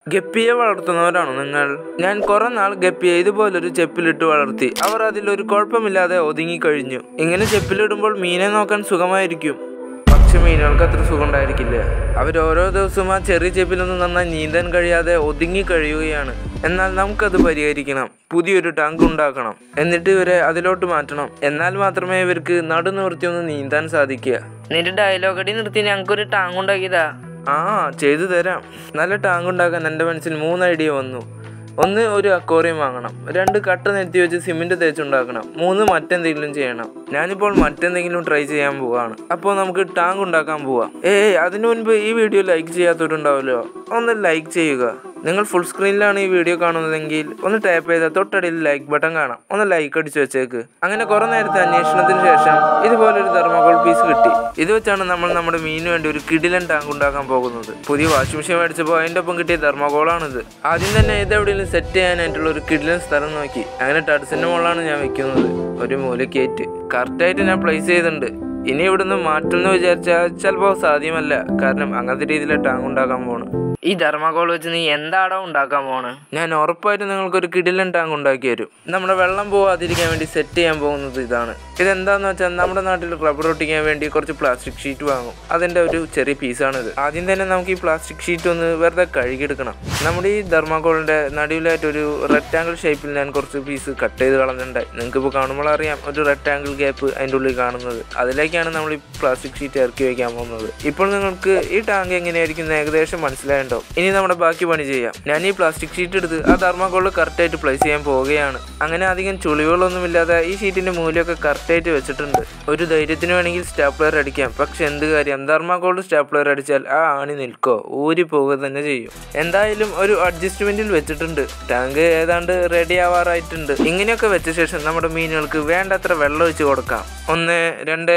ഗപ്പിയെ വളർത്തുന്നവരാണോ നിങ്ങൾ? ഞാൻ കുറെ നാൾ ഗപ്പിയെ ഇതുപോലൊരു ചെപ്പിലിട്ട് വളർത്തി. അവർ അതിലൊരു കുഴപ്പമില്ലാതെ ഒതുങ്ങിക്കഴിഞ്ഞു. ഇങ്ങനെ ചെപ്പിലിടുമ്പോൾ മീനെ നോക്കാൻ സുഖമായിരിക്കും, പക്ഷെ മീനുകൾക്ക് അത്ര സുഖം ഉണ്ടായിരിക്കില്ല. അവരോരോ ദിവസവും ആ ചെറിയ ചെപ്പിലൊന്നും നന്നായി നീന്താൻ കഴിയാതെ ഒതുങ്ങി കഴിയുകയാണ്. എന്നാൽ നമുക്കത് പരിഹരിക്കണം. പുതിയൊരു ടാങ്ക് ഉണ്ടാക്കണം, എന്നിട്ട് ഇവരെ അതിലോട്ട് മാറ്റണം. എന്നാൽ മാത്രമേ ഇവർക്ക് നടുനിവർത്തിയൊന്ന് നീന്താൻ സാധിക്കുക. നിന്റെ ഡയലോഗ് അടി നിർത്തി ഞങ്ങൾക്കൊരു ടാങ്ക് ഉണ്ടാക്കിയതാ. ചെയ്തു തരാം. നല്ല ടാങ്ക് ഉണ്ടാക്കാൻ എൻ്റെ മനസ്സിൽ 3 ഐഡിയ വന്നു. 1, ഒരു അക്വേറിയം വാങ്ങണം. 2, കട്ട നെത്തി വെച്ച് സിമെന്റ് തേച്ചുണ്ടാക്കണം. 3, മറ്റെന്തെങ്കിലും ചെയ്യണം. ഞാനിപ്പോൾ മറ്റെന്തെങ്കിലും ട്രൈ ചെയ്യാൻ പോവാണ്. അപ്പോൾ നമുക്ക് ടാങ്ക് ഉണ്ടാക്കാൻ പോവാം. അതിനു മുൻപ് ഈ വീഡിയോ ലൈക്ക് ചെയ്യാത്തവരുണ്ടാവുമല്ലോ, ഒന്ന് ലൈക്ക് ചെയ്യുക. നിങ്ങൾ ഫുൾ സ്ക്രീനിലാണ് ഈ വീഡിയോ കാണുന്നതെങ്കിൽ ഒന്ന് ടാപ്പ് ചെയ്താൽ തൊട്ടടിയിൽ ലൈക്ക് ബട്ടൺ കാണാം. ഒന്ന് ലൈക്ക് അടിച്ചു വെച്ചേക്ക്. അങ്ങനെ കുറെ നേരത്തെ അന്വേഷണത്തിന് ശേഷം ഇതുപോലൊരു തെർമോകോൾ പീസ് കിട്ടി. ഇത് വെച്ചാണ് നമ്മൾ നമ്മുടെ മീനിന് വേണ്ടി ഒരു കിടിലൻ ടാങ്ക് ഉണ്ടാക്കാൻ പോകുന്നത്. പുതിയ വാഷിംഗ് മെഷീൻ മേടിച്ചപ്പോൾ അതിൻ്റെ ഒപ്പം കിട്ടിയ തെർമോകോളാണിത്. ആദ്യം തന്നെ ഇതെവിടെയെങ്കിലും സെറ്റ് ചെയ്യാനായിട്ടുള്ള ഒരു കിടിലൻ സ്ഥലം നോക്കി അങ്ങനെ ടഡ്സിൻ്റെ മുകളിലാണ് ഞാൻ വെക്കുന്നത്. ഒരു മൂലക്കേറ്റ് കറക്റ്റായിട്ട് ഞാൻ പ്ലേസ് ചെയ്തിട്ടുണ്ട്. ഇനി ഇവിടുന്ന് മാറ്റുമെന്ന് വിചാരിച്ചാൽ ചിലപ്പോൾ സാധ്യമല്ല, കാരണം അങ്ങനത്തെ രീതിയിലെ ടാങ്ക് ഉണ്ടാക്കാൻ പോണ്. ഈ തെർമോകോൾ വെച്ച് നീ എന്താടോ ഉണ്ടാക്കാൻ പോണ്? ഞാൻ ഉറപ്പായിട്ട് നിങ്ങൾക്കൊരു കിടിലൻ ടാങ്ക് ഉണ്ടാക്കി തരും. നമ്മുടെ വെള്ളം പോവാതിരിക്കാൻ വേണ്ടി സെറ്റ് ചെയ്യാൻ പോകുന്നത് ഇതാണ്. ഇതെന്താന്ന് വെച്ചാൽ നമ്മുടെ നാട്ടിൽ റബ്ബർ ഒട്ടിക്കാൻ വേണ്ടി കുറച്ച് പ്ലാസ്റ്റിക് ഷീറ്റ് വാങ്ങും. അതിൻ്റെ ഒരു ചെറിയ പീസാണിത്. ആദ്യം തന്നെ നമുക്ക് ഈ പ്ലാസ്റ്റിക് ഷീറ്റ് ഒന്ന് വെറുതെ കഴുകിയെടുക്കണം. നമ്മുടെ ഈ തെർമോകോളിൻ്റെ നടുവിലായിട്ട് ഒരു റെക്ടാങ്കിൾ ഷേപ്പിൽ ഞാൻ കുറച്ച് പീസ് കട്ട് ചെയ്ത് കളഞ്ഞിട്ടുണ്ടായി. നിങ്ങൾക്കിപ്പോൾ കാണുമ്പോൾ അറിയാം ഒരു റെക്ടാങ്കിൾ ഗ്യാപ്പ് അതിൻ്റെ ഉള്ളിൽ കാണുന്നത്. അതിലേക്കാണ് നമ്മൾ ഈ പ്ലാസ്റ്റിക് ഷീറ്റ് ഇറക്കി വയ്ക്കാൻ പോകുന്നത്. ഇപ്പോൾ നിങ്ങൾക്ക് ഈ ടാങ്ക് എങ്ങനെയായിരിക്കും ഏകദേശം മനസ്സിലായിട്ടുണ്ടോ? ഇനി നമ്മുടെ ബാക്കി പണി ചെയ്യാം. ഞാൻ ഈ പ്ലാസ്റ്റിക് ഷീറ്റ് എടുത്ത് ആ തെർമോകോളിൽ കറക്റ്റായിട്ട് പ്ലേസ് ചെയ്യാൻ പോവുകയാണ്. അങ്ങനെ അധികം ചുളിവുകളൊന്നുമില്ലാതെ ഈ ഷീറ്റിന്റെ മൂലമൊക്കെ കറക്റ്റായിട്ട് വെച്ചിട്ടുണ്ട്. ഒരു ധൈര്യത്തിന് വേണമെങ്കിൽ സ്റ്റാപ്ലർ അടിക്കാം, പക്ഷെ എന്ത് കാര്യം, തെർമോകോളിൽ സ്റ്റാപ്ലർ അടിച്ചാൽ ആ ആണി നിൽക്കോ ഊരി പോവുക തന്നെ ചെയ്യും. എന്തായാലും ഒരു അഡ്ജസ്റ്റ്മെന്റിൽ വെച്ചിട്ടുണ്ട്. ടാങ്ക് ഏതാണ്ട് റെഡി ആവാറായിട്ടുണ്ട്. ഇങ്ങനെയൊക്കെ വെച്ച ശേഷം നമ്മുടെ മീനുകൾക്ക് വേണ്ടത്ര വെള്ളം ഒഴിച്ച് കൊടുക്കാം. 1, 2,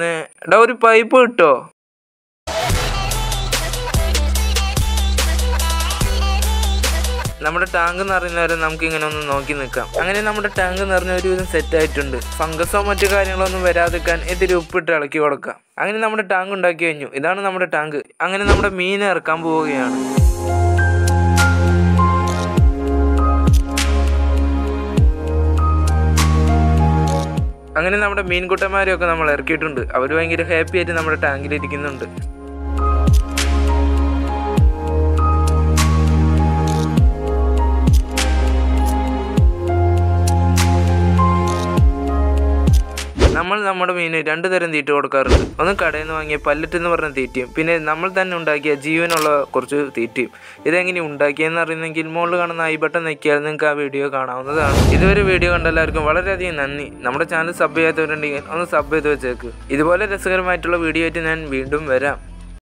3 ഒരു പൈപ്പ് കിട്ടോ? നമ്മുടെ ടാങ്ക് നിറയുന്നവരെ നമുക്ക് ഇങ്ങനെ ഒന്ന് നോക്കി നിൽക്കാം. അങ്ങനെ നമ്മുടെ ടാങ്ക് നിറഞ്ഞ ഒരുവിധം സെറ്റ് ആയിട്ടുണ്ട്. ഫംഗസോ മറ്റു കാര്യങ്ങളൊന്നും വരാതിരിക്കാൻ ഇത്തിരി ഉപ്പിട്ട് ഇളക്കി കൊടുക്കാം. അങ്ങനെ നമ്മുടെ ടാങ്ക് ഉണ്ടാക്കി കഴിഞ്ഞു. ഇതാണ് നമ്മുടെ ടാങ്ക്. അങ്ങനെ നമ്മുടെ മീനെ ഇറക്കാൻ പോവുകയാണ്. അങ്ങനെ നമ്മുടെ മീൻകുട്ടന്മാരെയൊക്കെ നമ്മൾ ഇറക്കിയിട്ടുണ്ട്. അവർ ഭയങ്കര ഹാപ്പി ആയിട്ട് നമ്മുടെ ടാങ്കിലിരിക്കുന്നുണ്ട്. നമ്മൾ നമ്മുടെ മീന് 2 തരം തീറ്റ കൊടുക്കാറുണ്ട്. ഒന്ന് കടയിൽ നിന്ന് വാങ്ങിയ പല്ലറ്റ് എന്ന് പറഞ്ഞ തീറ്റയും, പിന്നെ നമ്മൾ തന്നെ ഉണ്ടാക്കിയ ജീവനുള്ള കുറച്ച് തീറ്റയും. ഇതെങ്ങനെ ഉണ്ടാക്കിയെന്ന് അറിയുന്നെങ്കിൽ മുകളിൽ കാണുന്ന ഐ ബട്ടൺ ഞെക്കിയാൽ നിങ്ങൾക്ക് ആ വീഡിയോ കാണാവുന്നതാണ്. ഇതുവരെ വീഡിയോ കണ്ട എല്ലാവർക്കും വളരെയധികം നന്ദി. നമ്മുടെ ചാനൽ സബ് ചെയ്യാത്തവരുണ്ടെങ്കിൽ ഒന്ന് സബ് ചെയ്ത് വെച്ചേക്ക്. ഇതുപോലെ രസകരമായിട്ടുള്ള വീഡിയോ ആയിട്ട് ഞാൻ വീണ്ടും വരാം.